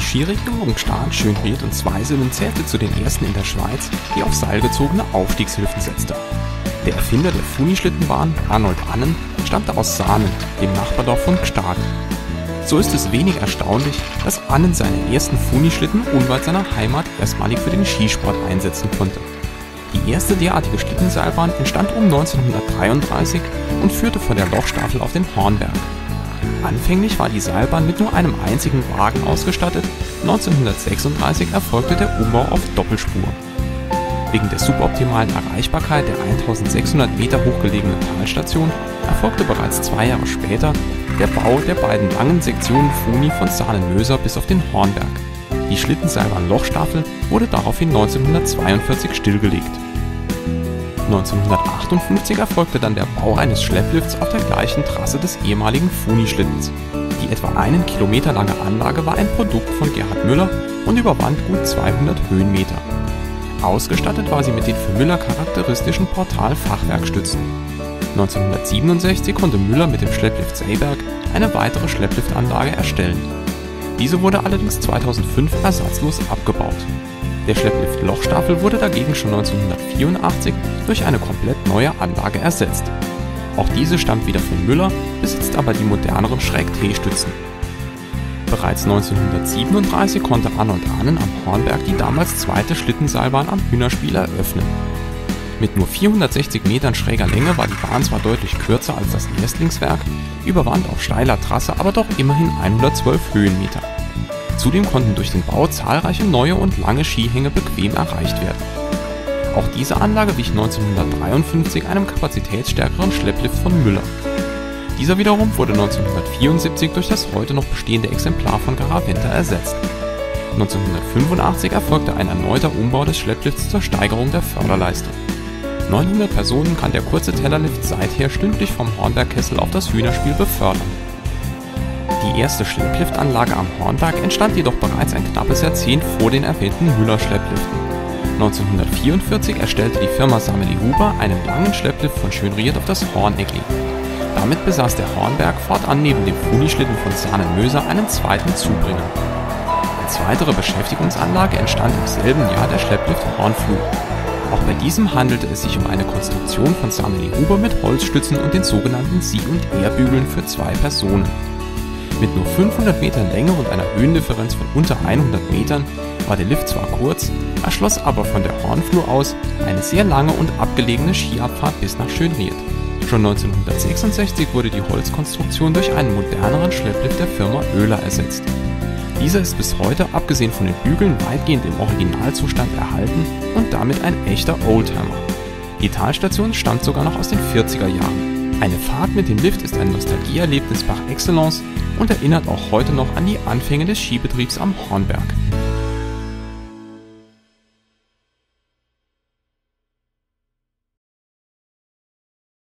Skiregion Gstaad, Schönried und Zweisimmen zählte zu den ersten in der Schweiz, die auf seilgezogene Aufstiegshilfen setzte. Der Erfinder der Funischlittenbahn, Arnold Annen, stammte aus Saanen, dem Nachbardorf von Gstaad. So ist es wenig erstaunlich, dass Annen seine ersten Funischlitten unweit seiner Heimat erstmalig für den Skisport einsetzen konnte. Die erste derartige Schlittenseilbahn entstand um 1933 und führte von der Lochstaffel auf den Hornberg. Anfänglich war die Seilbahn mit nur einem einzigen Wagen ausgestattet, 1936 erfolgte der Umbau auf Doppelspur. Wegen der suboptimalen Erreichbarkeit der 1600 Meter hochgelegenen Talstation erfolgte bereits 2 Jahre später der Bau der beiden langen Sektionen Funi von Saanen-Möser bis auf den Hornberg. Die Schlittenseilbahn Lochstaffel wurde daraufhin 1942 stillgelegt. 1958 erfolgte dann der Bau eines Schlepplifts auf der gleichen Trasse des ehemaligen Funi-Schlittens. Die etwa 1 Kilometer lange Anlage war ein Produkt von Gerhard Müller und überwand gut 200 Höhenmeter. Ausgestattet war sie mit den für Müller charakteristischen Portal-Fachwerkstützen. 1967 konnte Müller mit dem Schlepplift Seeberg eine weitere Schleppliftanlage erstellen. Diese wurde allerdings 2005 ersatzlos abgebaut. Der Schlepplift Lochstaffel wurde dagegen schon 1984 durch eine komplett neue Anlage ersetzt. Auch diese stammt wieder von Müller, besitzt aber die moderneren Schräg-T-Stützen. Bereits 1937 konnte Arnold Annen am Hornberg die damals zweite Schlittenseilbahn am Hühnerspiel eröffnen. Mit nur 460 Metern schräger Länge war die Bahn zwar deutlich kürzer als das Erstlingswerk, überwand auf steiler Trasse aber doch immerhin 112 Höhenmeter. Zudem konnten durch den Bau zahlreiche neue und lange Skihänge bequem erreicht werden. Auch diese Anlage wich 1953 einem kapazitätsstärkeren Schlepplift von Müller. Dieser wiederum wurde 1974 durch das heute noch bestehende Exemplar von Garaventa ersetzt. 1985 erfolgte ein erneuter Umbau des Schlepplifts zur Steigerung der Förderleistung. 900 Personen kann der kurze Tellerlift seither stündlich vom Hornbergkessel auf das Hühnerspiel befördern. Die erste Schleppliftanlage am Hornberg entstand jedoch bereits ein knappes Jahrzehnt vor den erwähnten Müller-Schleppliften. 1944 erstellte die Firma Sameli-Huber einen langen Schlepplift von Schönried auf das Hornegli. Damit besaß der Hornberg fortan neben dem Funischlitten von Saanen-Möser einen zweiten Zubringer. Als weitere Beschäftigungsanlage entstand im selben Jahr der Schlepplift Hornfluh. Auch bei diesem handelte es sich um eine Konstruktion von Sameli-Huber mit Holzstützen und den sogenannten Sie- und Ehrbügeln für 2 Personen. Mit nur 500 Metern Länge und einer Höhendifferenz von unter 100 Metern war der Lift zwar kurz, erschloss aber von der Hornfluh aus eine sehr lange und abgelegene Skiabfahrt bis nach Schönried. Schon 1966 wurde die Holzkonstruktion durch einen moderneren Schlepplift der Firma Oehler ersetzt. Dieser ist bis heute, abgesehen von den Bügeln, weitgehend im Originalzustand erhalten und damit ein echter Oldtimer. Die Talstation stammt sogar noch aus den 40er Jahren. Eine Fahrt mit dem Lift ist ein Nostalgieerlebnis par excellence und erinnert auch heute noch an die Anfänge des Skibetriebs am Hornberg.